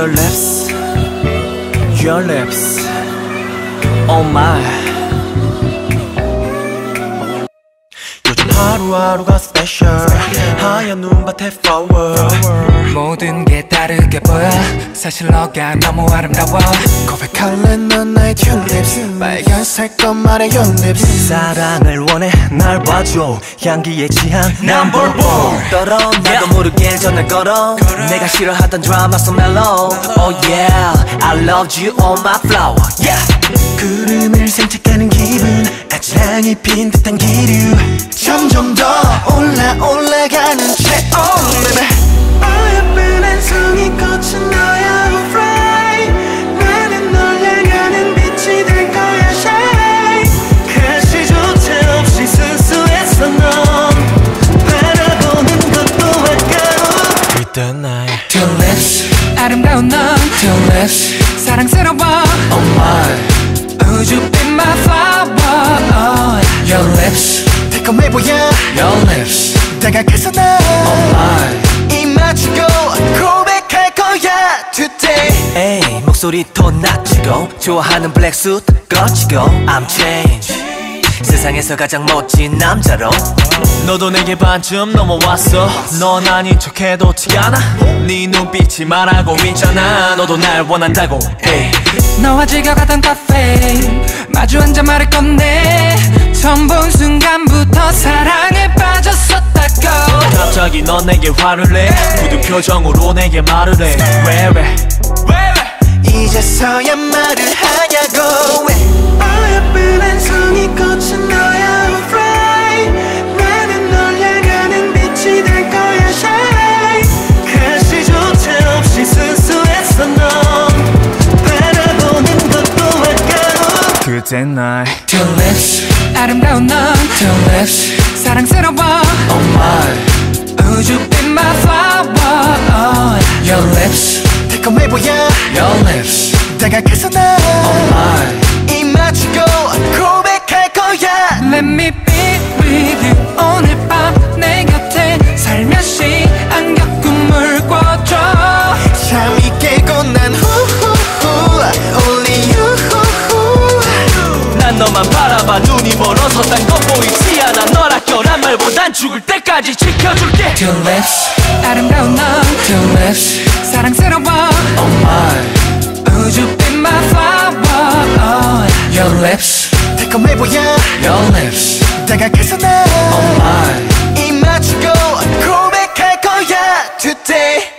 Your lips, oh my. 요즘 하루하루가 special. 하얀 눈밭에 flower. 모든 게 다르게 보여. 사실 너가 너무 아름다워. 고백할래 넌 나의 tulips. 빨간색 것만의 your lips. 사랑을 원해 날 봐줘. 향기에 취한 number one. 떨어 나도 모르게 전화 걸어. 내가 싫어하던 드라마 속 멜로. Oh yeah, I love you on my flower. Yeah. 구름을 산책하는 기분. 아침이 핀 듯한 기류. 점점 더 올라가는 체온. 예쁜 한 송이 꽃은 너야 afraid. 나는 널 향하는 빛이 될 거야 shine. 가시조차 없이 순수했어 넌. 바라보는 것도 아까워. 그땐 나의 Two lips 아름다운 넌 Two lips 사랑스러워 Oh my. 우주빛 my flower Your lips 달콤해 보여 Your lips 다가가서 나 Oh my. 입 맞추고 고백할 거야 today. 에이 목소리 더 낮추고 좋아하는 블랙 수트 거치고 I'm changed. 세상에서 가장 멋진 남자로. 너도 내게 반쯤 넘어왔어. 넌 아닌 척해도 티가 나. 네 눈빛이 말하고 있잖아. 너도 날 원한다고. 에이. 너와 지겨가던 카페 마주 앉아 말할 건데 처음 본 순간부터 사랑에 빠졌었다고. 갑자기 넌 내게 화를 내. 굳은 표정으로 내게 말을 해. 왜 이제서야 말을 하냐고. 왜 예쁜 한 송이 꽃은 너야 afraid. 나는 널 향하는 빛이 될 거야 shine. 가시조차 없이 순수했어 넌. 바라보는 것도 아까워. 그땐 나의 Two lips 아름다운 넌 Two lips 사랑스러워 Oh my. 우주빛 my flower Your lips 달콤해 보여 Your lips 다가가서 나 Oh my. 입 맞추고 고백할 거야. Let me be with you 오늘 밤 내 곁에 살며시 안겨 꿈을 꿔줘. 잠이 깨고 난 후후후 Only you. 난 너만 바라봐. 눈이 멀어서 딴 건 보이지 않아. 널 아껴란 말보단 죽을 때까지 지켜줄게. Two lips 아름다운 넌 Two lips 사랑스러워 Oh my. 우주빛 my flower Your lips 달콤해 보여 Your lips 다가가서 나 Oh my. 입 맞추고 고백할 거야 today.